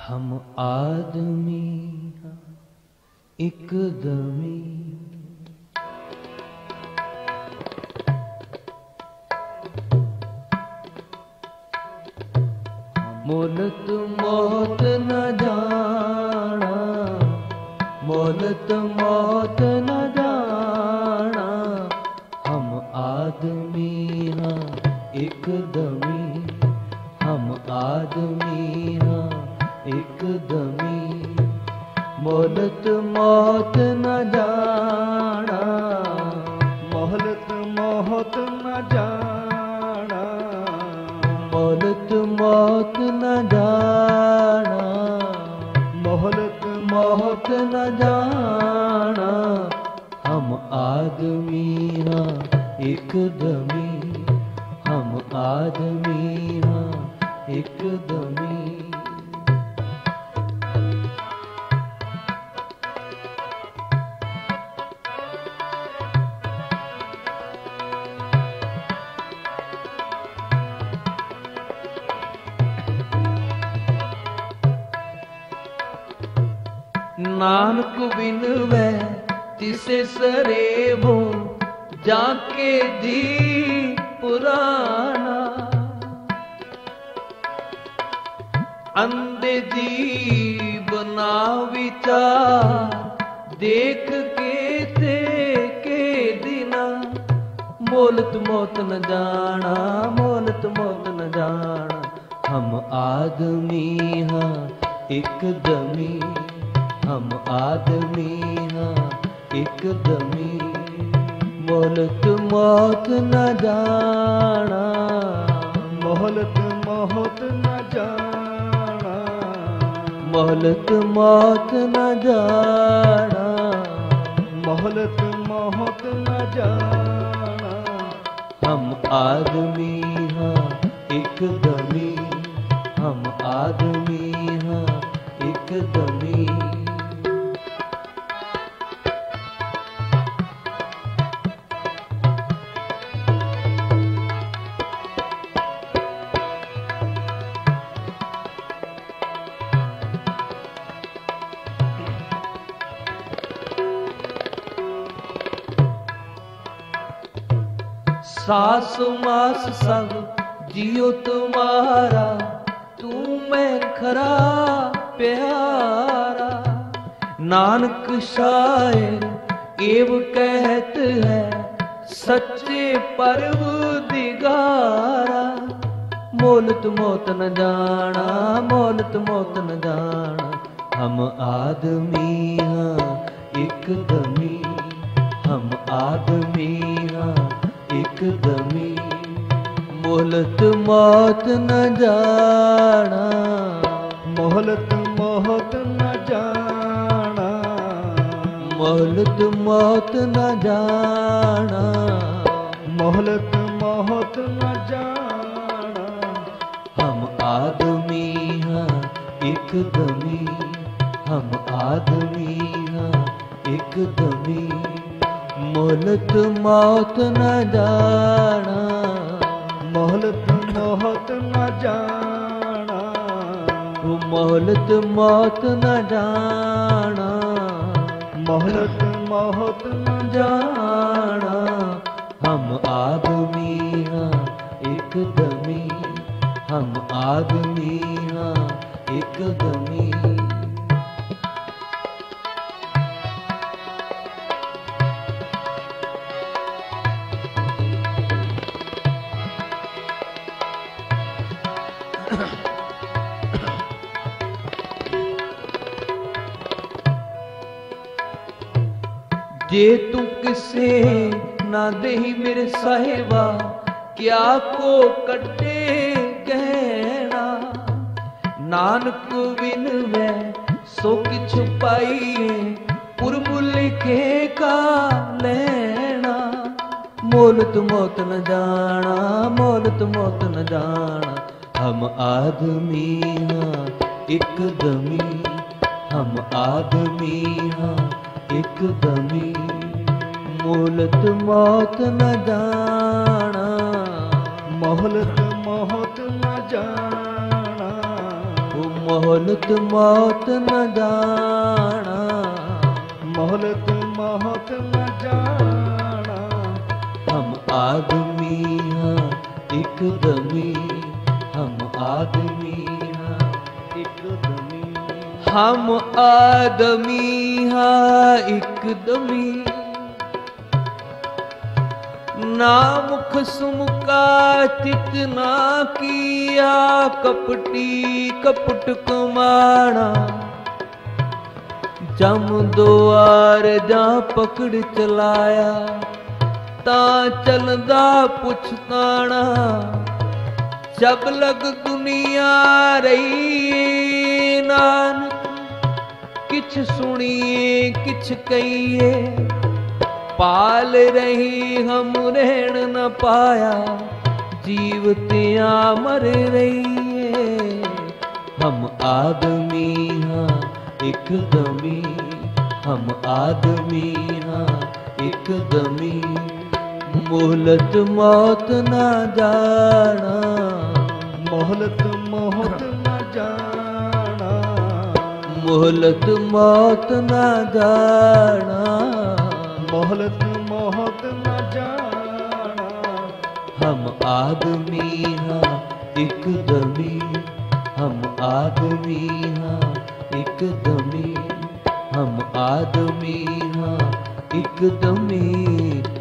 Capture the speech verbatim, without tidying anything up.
हम आदमी एकदमी मोलत मौत न जाना, मोलत मौत न जाना। हम आदमी हाँ एकदमी, हम आदमी हाँ एकदमी। मोहलत मौत न जाना, मोहलत मौत न जाना, मोहलत मौत न जाना, मोहलत मौत न जाना। हम आदमी हाँ एकदमी, हम आदमी हाँ एकदमी। नानक बिन वै तिसे सरेबो, जाके जी पुराना। अंधे जी बना विचार, देख के ते के दिना। मोलत मौत न जाना, मोलत मौत न जाना। हम आदमी हाँ एकदमी, हम आदमी हाँ एकदमी। मोहलत मौत न जाना, मोहलत मौत न जाना, मोहलत मौत न जाना, मोहलत मौत न जाना। हम आदमी हाँ एकदमी, हम आदमी हाँ एकदमी। सास मास सब जियो तुम्हारा, तू मैं खरा प्यारा। नानक शायर एव कहत है, सच्चे परवदिगारा। मोलत मौत न जाना, मोलत मौत न जाना। हम आदमी हाँ एकदमी, हम आदमी हाँ एकदमी। मोहलत मौत न जाना, मोहलत मौत न जाना, मोहलत मौत न जाना, मोहलत मौत न जाना। हम आदमी हाँ एकदमी, हम आदमी हाँ एकदमी। मोहलत मौत न जाना, मोहलत मौत न जाना, मोहलत मौत न जाना, मोहलत मौत न जाना। हम आदमी हाँ एकदमी, हम आदमी हाँ एकदमी। जे तू किसे ना देही मेरे साहिबा, क्या को कटे कहना। नानक बिन वै सो किछ पाइए, पुरब लिखे का लेना। मोलत मौत न जाना, मोलत मौत न जाना। हम आदमी हाँ एकदमी, हम आदमी हाँ एकदमी। मोलत मौत न जाना, मोहलत मौत न जाना, मोह मोहलत मौत न जाना, मोहलत मौत न जाना। हम आदमी हाँ एक दमी, हम आदमी हाँ एक दमी, हम आदमी हाँ एक दमी। ना मुख सुमुका चित ना किया, कपटी कपट कमाना। जम दुआर जा पकड़ चलाया, ता चलदा पुछताना। जब लग दुनिया रही नानक, किछ सुनिए किछ कहिए। पाल रही हम रहन न पाया, जीवतियाँ मर रही है। हम आदमी हाँ एक दमी, हम आदमी हाँ एक दमी। मोहलत मौत न जाना, मोहलत मौत न जाना। मोहलत मौत न जाना, मोहलत मौत न जाना। हम आदमी हाँ एक दमी, हम आदमी हाँ एक दमी, हम आदमी हाँ एक दमी।